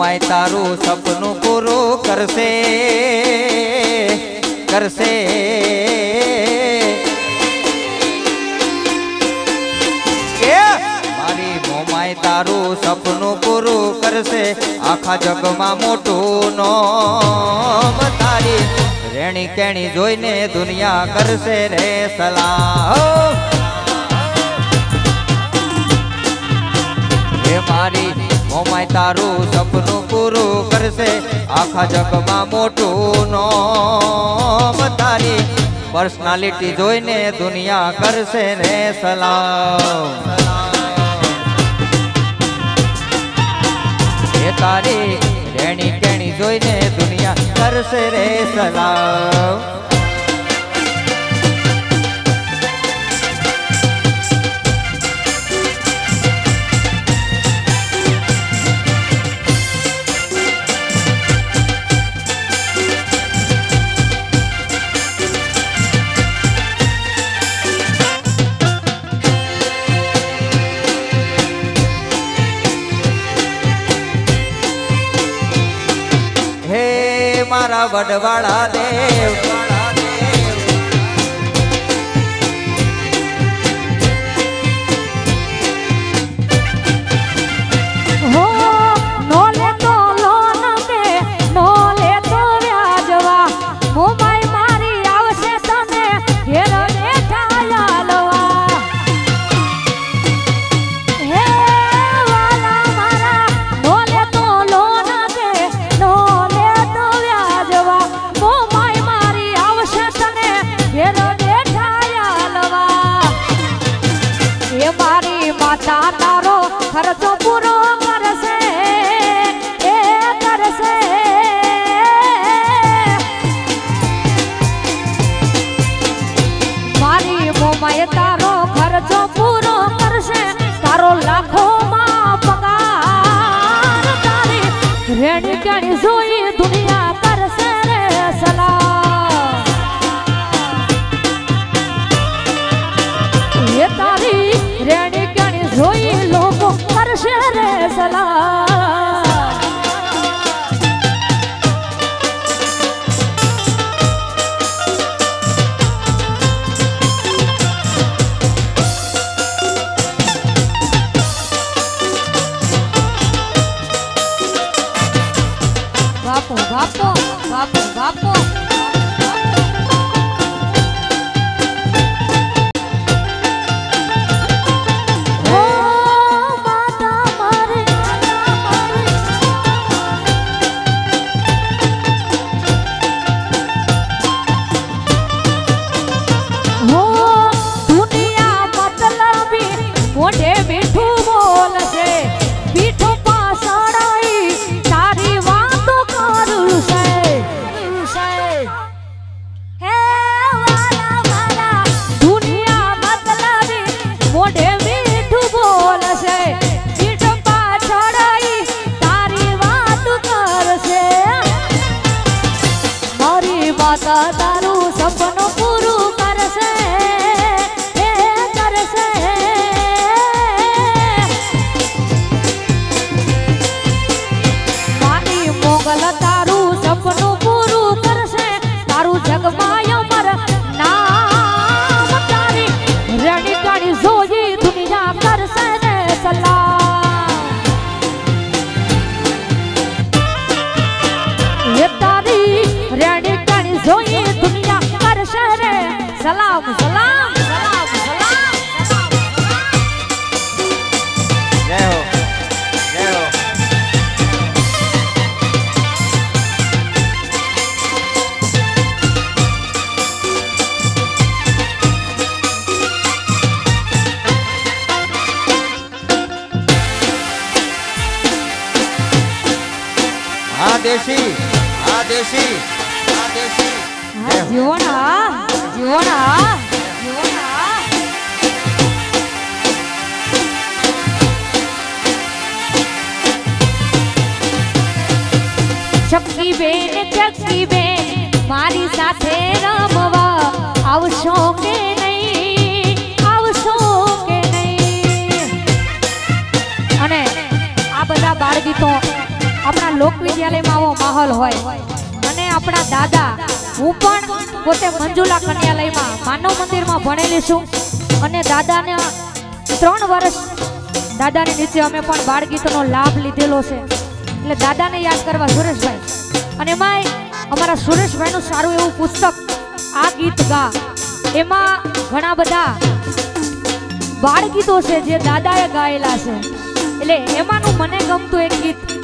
मोमाय तारू सपनू पूरू करसे करसे मारी मोमाय तारू सपनू पूरू करसे आखा जग में मोटू नाम तारी रेणी केणी जोईने दुनिया करसे रे सलाम मारी मोमाय तारू सपनू पूरू करसे आखा जग में मोटू नाम तारी पर्सनालिटी जोईने दुनिया करसे रे सलाम ये तारी रेणी केणी जोईने दुनिया करसे रे सलाम मारा वडवाड़ा देव हो नोले तो लोन के नोले तो व्याजवा मोमाय मारी आवशे तने घेर देखाया लवा हे वाला मारा नोले तो लोन के नोले माता तारो खर्चो पूरो करसे ए करसे मारी मोमाय तारो खर्चो पूरो करसे तारो लाखों मां पगार तारी रेणी केणी जोई दुनिया करसे रे सलाम ये तारी रेणी जोई लोगो करशे रे सलाम बापो बापो बापो बापो मोटे मीठू बोल से पीठो पासड़ाई तारी वातो करू से हे वाला वाला दुनिया मतलबी मोटे मीठू बोल से पीठो पासड़ाई तारी वातो कर से मारी माता तारू सपनो पूरू कर से तारू सपनू पूरू करसे तारू जग माया मर नाम तारी रेणी केणी जोई दुनिया करसे रे सलाम ये तारी रेणी केणी जोई दुनिया करसे रे सलाम सलाम सलाम सलाम जय हो जय हो आदेशी आदेशी आदेशी जीवना जीवना जीवना चक्की बेन मारी साथे रमवा आवशो के नहीं आवशो के नहीं अने आ बधा बाळ गीतो આપણા લોક વિદ્યાલયમાં આવો માહોલ હોય અને આપણા દાદા, હું પણ પોતે મંજુલા કન્યાલયમાં માનવ મંદિરમાં ભણેલી છું અને દાદાને 3 વર્ષ દાદાની નીચે અમે પણ બાળ ગીતનો લાભ લીધેલો છે. એટલે દાદાને યાદ કરવા સુરેશભાઈ, અને એમાંય અમારા સુરેશભાઈનું સારું એવું પુસ્તક આ ગીત ગા, એમાં ઘણા બધા બાળ ગીતો છે જે દાદાએ ગાયેલા છે. એટલે એમાંનું મને ગમતું એક ગીત